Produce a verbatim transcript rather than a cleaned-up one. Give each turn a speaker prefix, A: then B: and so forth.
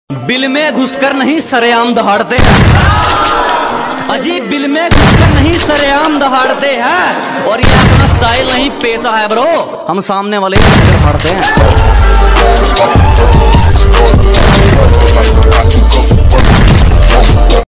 A: Bill में घुसकर नहीं सरेआम दहाड़ते हैं अजी, बिल में घुसकर नहीं सरेआम दहाड़ते हैं। और ये अपना स्टाइल नहीं पेशा है ब्रो, हम सामने वाले दहाड़ते हैं।